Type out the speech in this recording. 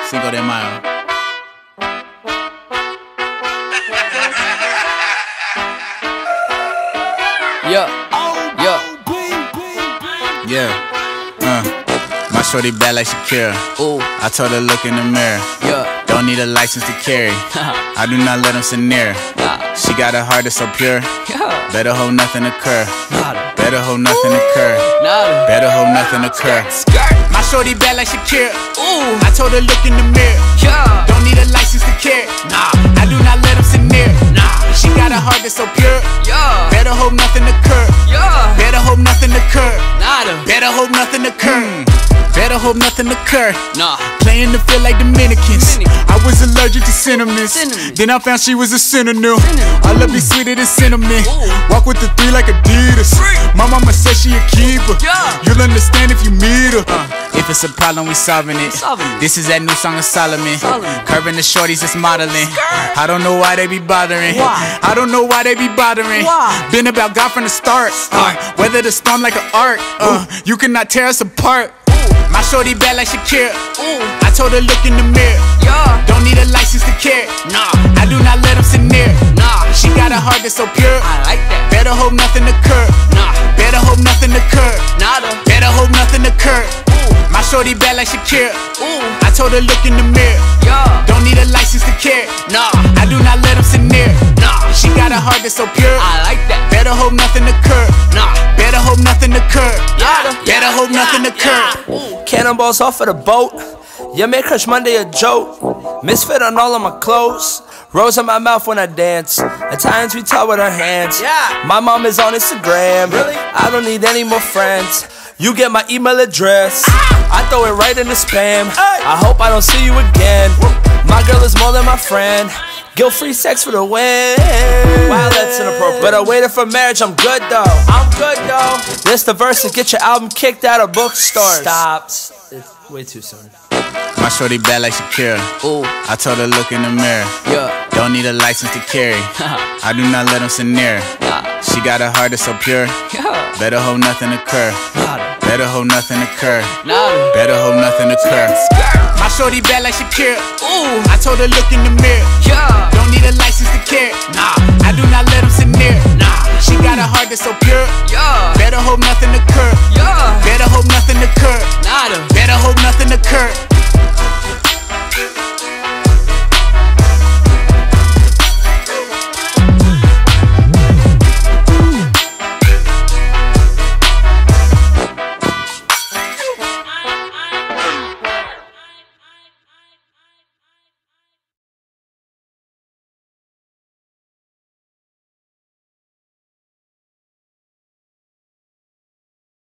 Cinco de Mayo. Yeah. My shorty bad like Shakira. Ooh. I told her look in the mirror. Don't need a license to carry. I do not let them sit near. She got a heart that's so pure. Better hope nothing occur. Better hope nothing occur. Better hope nothing occur. My shorty bad like Shakira. Ooh. I told her look in the mirror. Don't need a license to carry. I do not let them sit near. She got a heart that's so pure. Better hope nothing occur. Better hope nothing occur. Better hope nothing occur. Better hope nothing occur. Playing the field like Dominicans. I was allergic to cinnamon. Then I found she was a synonym. I love be sweeter than cinnamon. Walk with the 3 like Adidas. My mama said she a keeper. You'll understand if you meet her. If it's a problem, we solving it. This is that new song of Solomon. Curving the shorties, it's modeling. I don't know why they be bothering. I don't know why they be bothering. Been about God from the start. Weather the storm like an arc. You cannot tear us apart. My shorty bad like Shakira. I told her look in the mirror. Don't need a license to carry. I do not let them sit near. She got a heart that's so pure. I like that. Better hope nothing occur. Better hope nothing occur. Better hope nothing occur. My shorty bad like Shakira. I told her look in the mirror. Don't need a license to carry. I do not let them sit near. She got a heart that's so pure. I like that. Better hope nothing occur. Better hope nothing occur. Better hope nothing occur. Cannonballs off of the boat. You make Crush Monday a joke. Misfit on all of my clothes. Rose in my mouth when I dance. At times we talk with our hands. My mom is on Instagram. I don't need any more friends. You get my email address. I throw it right in the spam. I hope I don't see you again. My girl is more than my friend. Guilt-free sex for the win. Wow, that's inappropriate. But I waited for marriage, I'm good though. I'm good though. This the verse to get your album kicked out of bookstores. Stop. It's way too soon. My shorty bad like Shakira. I told her look in the mirror. Don't need a license to carry. I do not let them sit near. She got a heart that's so pure. Better hope nothing occur. Better hope nothing occur. Better hope nothing occur. My shorty bad like Shakira. I told her look in the mirror. Don't need a license to carry. I do not let them sit near. She got a heart that's so pure. Better hope nothing occur.